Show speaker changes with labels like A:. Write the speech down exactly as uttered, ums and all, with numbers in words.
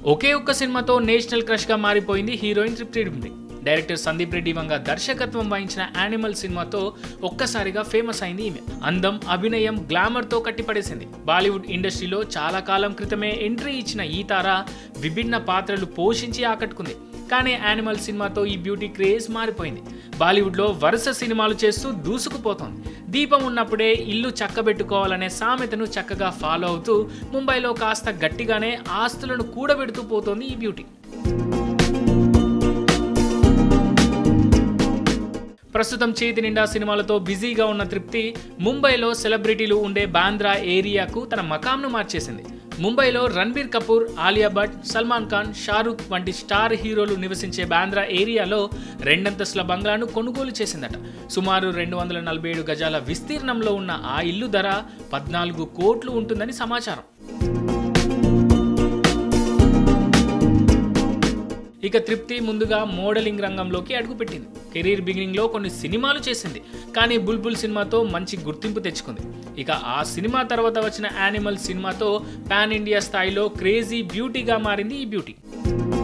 A: ఒకే ఒక్క సినిమాతో national crush గా మారిపోయింది హీరోయిన్ తృప్తి డిమ్రీ. డైరెక్టర్ సందీప్ రెడ్డి వంగ దర్శకత్వం వహించిన యానిమల్ సినిమాతో ఒక్కసారిగా ఫేమస్ అయింది ఈమె. అందం, అభినయం, గ్లామర్ తో కట్టిపడేసింది. బాలీవుడ్ ఇండస్ట్రీలో చాలా కాలం క్రితమే ఎంట్రీ ఇచ్చిన ఈ తార విభిన్న పాత్రలు పోషించి ఆకట్టుకుంది. కానీ యానిమల్ సినిమాతో ఈ బ్యూటీ క్రేజ్ మారిపోయింది. బాలీవుడ్లో వరుస సినిమాలు చేస్తూ దూసుకుపోతోంది. దీపం ఉన్నప్పుడే ఇల్లు చక్కబెట్టుకోవాలనే సామెతను చక్కగా ఫాలో అవుతూ ముంబైలో కాస్త గట్టిగానే ఆస్తులను కూడబెడుతూ పోతోంది ఈ బ్యూటీ. ప్రస్తుతం చేతి నిండా సినిమాలతో బిజీగా ఉన్న తృప్తి ముంబైలో సెలబ్రిటీలు ఉండే బాంద్రా ఏరియాకు తన మకాంను మార్చేసింది. ముంబైలో రణబీర్ కపూర్, ఆలియా భట్, సల్మాన్ ఖాన్, షారూక్ వంటి స్టార్ హీరోలు నివసించే బాంద్రా ఏరియాలో రెండంతస్తుల బంగ్లాను కొనుగోలు చేసిందట. సుమారు రెండు వందల నలభై ఏడు గజాల విస్తీర్ణంలో ఉన్న ఆ ఇల్లు ధర పద్నాలుగు కోట్లు ఉంటుందని సమాచారం. ఇక తృప్తి ముందుగా మోడలింగ్ రంగంలోకి అడుగుపెట్టింది. కెరీర్ బిగినింగ్ లో కొన్ని సినిమాలు చేసింది, కానీ బుల్బుల్ సినిమాతో మంచి గుర్తింపు తెచ్చుకుంది. ఇక ఆ సినిమా తర్వాత వచ్చిన యానిమల్ సినిమాతో పాన్ ఇండియా స్థాయిలో క్రేజీ బ్యూటీగా మారింది ఈ బ్యూటీ.